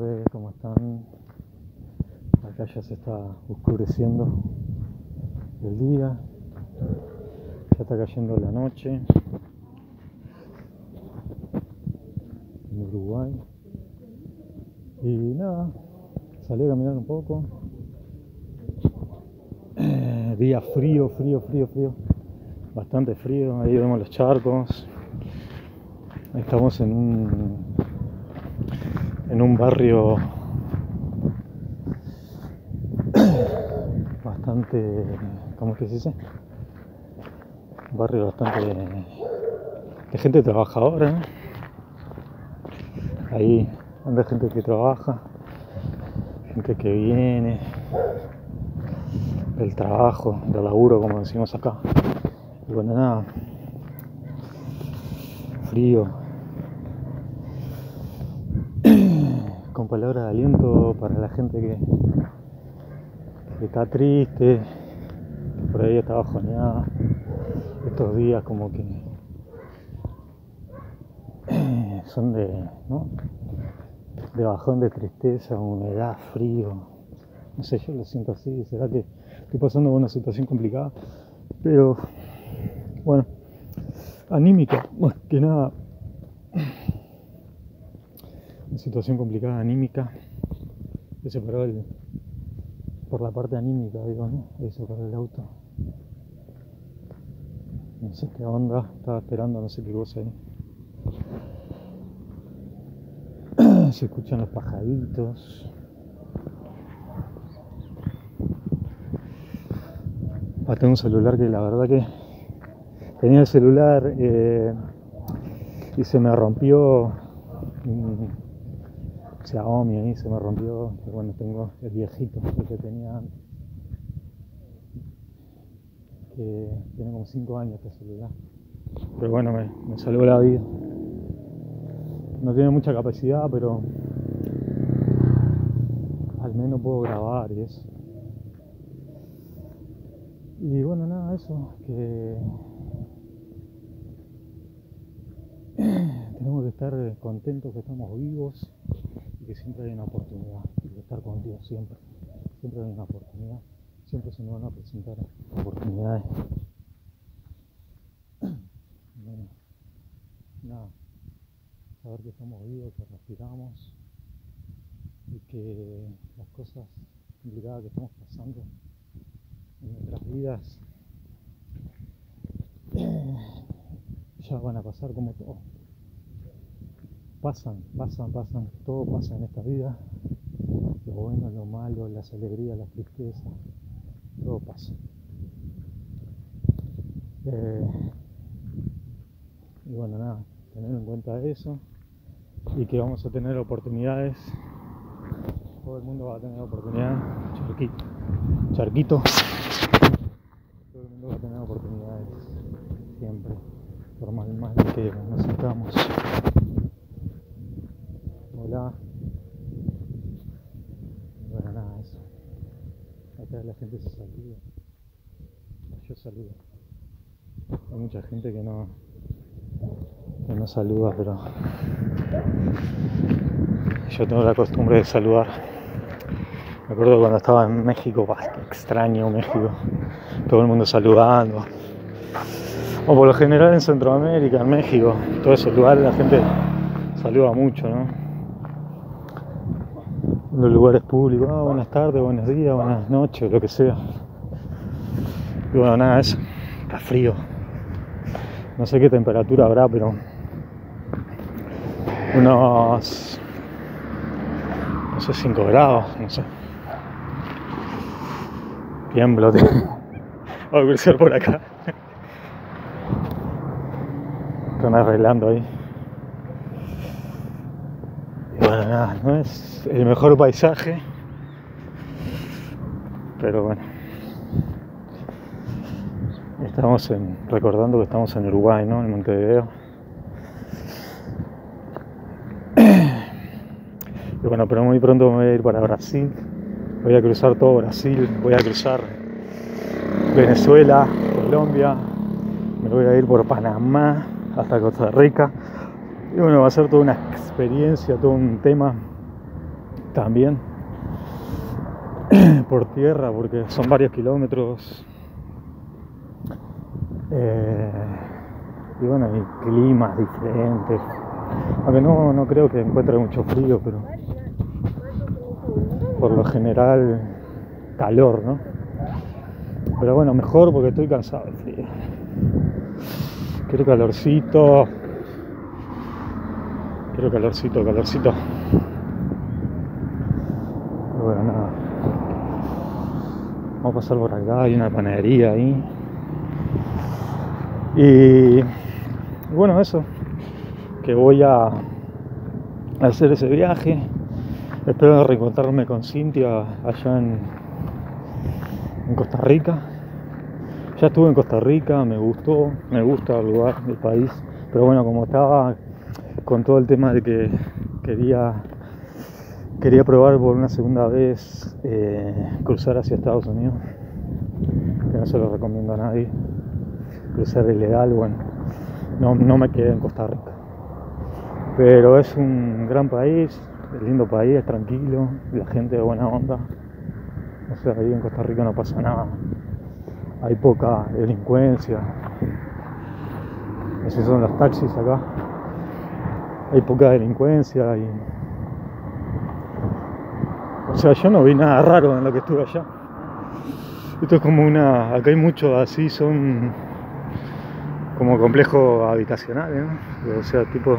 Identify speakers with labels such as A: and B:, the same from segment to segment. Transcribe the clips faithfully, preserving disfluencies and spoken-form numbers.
A: tardes, ¿cómo están? Acá ya se está oscureciendo el día, ya está cayendo la noche en Uruguay. Y nada, salí a caminar un poco. Eh, día frío, frío, frío, frío, bastante frío. Ahí vemos los charcos. Estamos en un en un barrio bastante, ¿cómo es que se dice? Un barrio bastante de gente trabajadora, ¿no? Ahí anda gente que trabaja, gente que viene del trabajo, del laburo, como decimos acá. Y bueno, nada, frío, con palabras de aliento para la gente que, que está triste, que por ahí está bajoneada. Estos días como que son de, ¿no? de bajón, de tristeza, humedad, frío. No sé, yo lo siento así. Será que estoy pasando por una situación complicada, pero bueno, anímica, más que nada. Una situación complicada, anímica. He separado el, por la parte anímica, digo, ¿no? He separado el auto. No sé qué onda, estaba esperando no sé qué cosa ahí. Se escuchan los pajaritos. Ah, tengo un celular que la verdad que tenía el celular eh, y se me rompió. Xiaomi ahí se me rompió. Pero bueno, tengo el viejito, el que tenía antes, que tiene como cinco años este celular. Pero bueno, me, me salvó la vida. No tiene mucha capacidad, pero al menos puedo grabar y eso. Y bueno, nada, eso, que tenemos que estar contentos que estamos vivos y que siempre hay una oportunidad de estar contigo, siempre. Siempre hay una oportunidad, siempre se nos van a presentar oportunidades. Bueno, nada, saber que estamos vivos, que respiramos y que las cosas complicadas que estamos pasando en nuestras vidas eh, ya van a pasar como todo. Pasan, pasan, pasan, todo pasa en esta vida. Lo bueno, lo malo, las alegrías, las tristezas, todo pasa. Eh, y bueno, nada, tener en cuenta eso y que vamos a tener oportunidades. Todo el mundo va a tener oportunidades. Charquito, charquito. Todo el mundo va a tener oportunidades siempre, por más mal que nos sintamos. Hola. Bueno, nada, eso. Acá la gente se saluda. Yo saludo. Hay mucha gente que no que no saluda, pero yo tengo la costumbre de saludar. Me acuerdo cuando estaba en México, bah, extraño México, todo el mundo saludando. O por lo general en Centroamérica, en México, todos esos lugares la gente saluda mucho, ¿no? En los lugares públicos, ah, buenas tardes, buenos días, buenas noches, lo que sea. Y bueno, nada, eso, está frío. No sé qué temperatura habrá, pero unos, no sé, cinco grados, no sé. Tiemblo, tío. Voy a cruzar por acá. Están arreglando ahí. Y bueno, nada, no es el mejor paisaje, pero bueno. Estamos en, recordando que estamos en Uruguay, ¿no? En Montevideo. Y bueno, pero muy pronto me voy a ir para Brasil. Voy a cruzar todo Brasil, voy a cruzar Venezuela, Colombia, me voy a ir por Panamá hasta Costa Rica. Y bueno, va a ser toda una experiencia, todo un tema también por tierra, porque son varios kilómetros. Eh, y bueno, hay climas diferentes. Aunque no, no creo que encuentre mucho frío, pero por lo general calor, ¿no? Pero bueno, mejor porque estoy cansado de frío. Quiero calorcito. Quiero calorcito, calorcito. Pero bueno, nada. Vamos a pasar por acá, hay una panadería ahí. Y bueno, eso. Que voy a hacer ese viaje. Espero reencontrarme con Cintia allá en, en Costa Rica. Ya estuve en Costa Rica, me gustó, me gusta el lugar, el país. Pero bueno, como estaba con todo el tema de que quería quería probar por una segunda vez eh, cruzar hacia Estados Unidos, que no se lo recomiendo a nadie, cruzar ilegal, bueno, no, no me quedé en Costa Rica. Pero es un gran país, es lindo país, es tranquilo, la gente de buena onda. O sea, ahí en Costa Rica no pasa nada, hay poca delincuencia. Esos son los taxis acá, hay poca delincuencia y... O sea, yo no vi nada raro en lo que estuve allá. Esto es como una... Acá hay mucho así, son como complejos habitacionales, ¿no? O sea, tipo...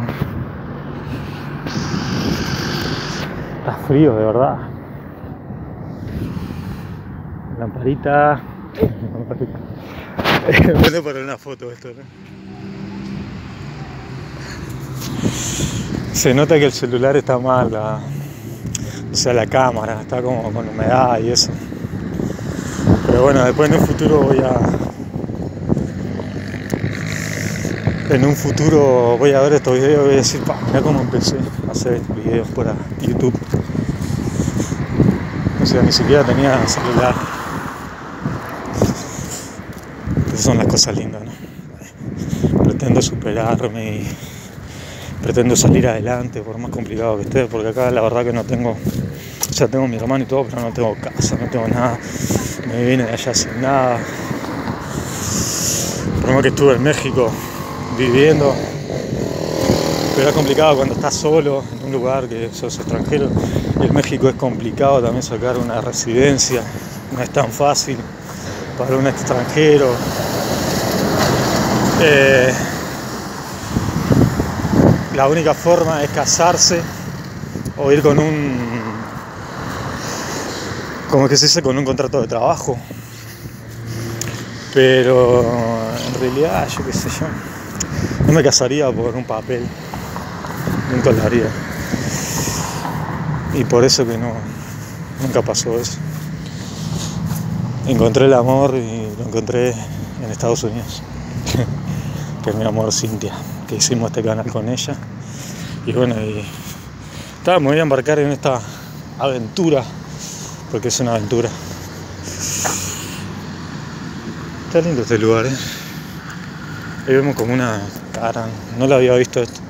A: Está frío, de verdad. Lamparita. Bueno, para una foto esto, ¿no? Se nota que el celular está mal, la... o sea, la cámara está como con humedad y eso. Pero bueno, después en un futuro voy a... En un futuro voy a ver estos videos y voy a decir, pa, mirá cómo empecé a hacer estos videos para YouTube. O sea, ni siquiera tenía celular. Esas son las cosas lindas, ¿no? Pretendo superarme y pretendo salir adelante por más complicado que esté, porque acá la verdad que no tengo... O sea, tengo mi hermano y todo, pero no tengo casa, no tengo nada. Me vine de allá sin nada. Por más que estuve en México viviendo, pero es complicado cuando estás solo en un lugar que sos extranjero. Y en México es complicado también sacar una residencia, no es tan fácil para un extranjero. Eh, la única forma es casarse o ir con un, como que se dice, con un contrato de trabajo. Pero en realidad, yo qué sé yo, no me casaría por un papel, nunca lo haría. Y por eso que no, nunca pasó eso. Encontré el amor y lo encontré en Estados Unidos, que es mi amor Cintia, que hicimos este canal con ella. Y bueno, y estaba, me voy a embarcar en esta aventura, porque es una aventura. Está lindo este lugar, ¿eh? Ahí vemos como una cara, no la había visto esto.